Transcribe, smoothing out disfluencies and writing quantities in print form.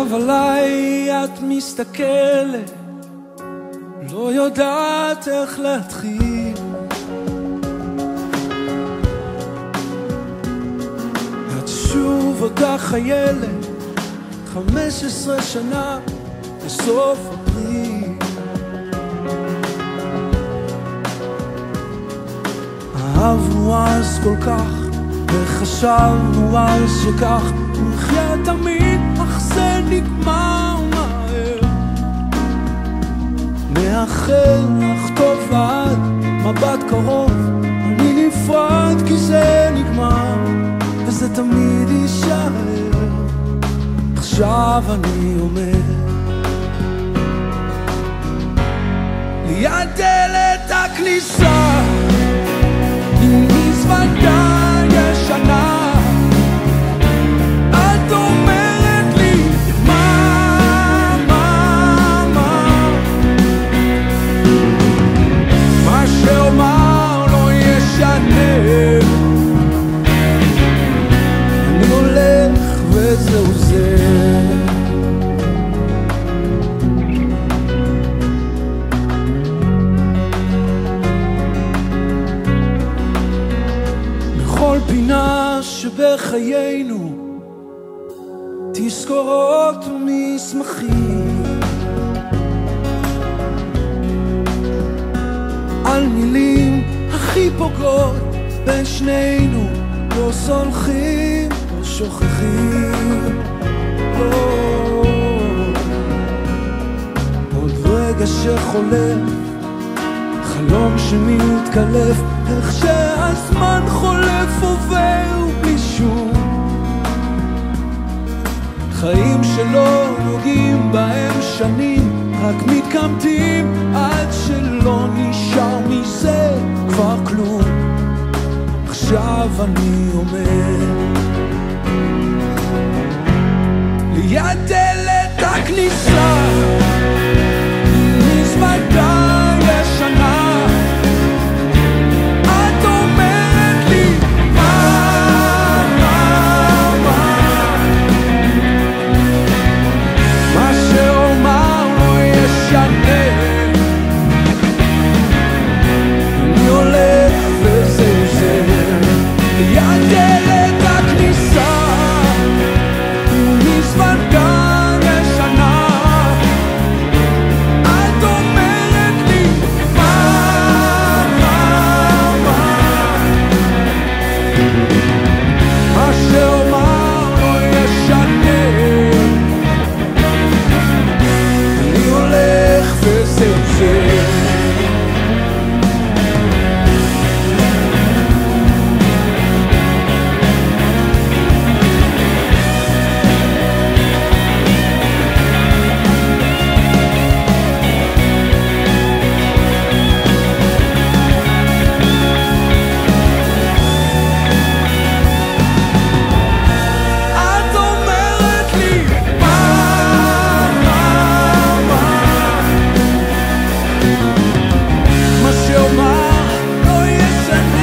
עליי את מסתכלת, לא יודעת איך להתחיל. את שוב אותה חיילת, 15 שנה בסוף אפריל. אהבנו אז כל כך, וחשבנו אז שכך נחיה תמיד, אך זה נגמר מהר. מאחל לך טוב עד מבט קרוב, אני נפרד כי זה נגמר, וזה תמיד יישאר. עכשיו אני אומר ליד דלת הכניסה, מזוודה ישנה, את אומרת לי מה שאומר לא ישנה, אני הולך וזהו זה. בכל פינה שבחיינו תזכורות ומסמכים על מילים הכי פוגעות בין שנינו, לא סולחים, לא שוכחים. עוד רגע שחולף, חלום שמתקלף, איך שהזמן חולף עובר בלי שום, חיים שלא נוגעים בהם שנים, רק מתקמטים עד שלא נשאר מזה כבר כלום. עכשיו אני אומר ליד דלת הכניסה, מזוודה ישנה, את אומרת לי מה שאומר לא ישנה, אני הולך וזהו זה. ליד דלת הכניסה, מזוודה ישנה, את אומרת לי מה שאומר לא ישנה, אני הולך וזהו זה. מה שאומר לא ישנה,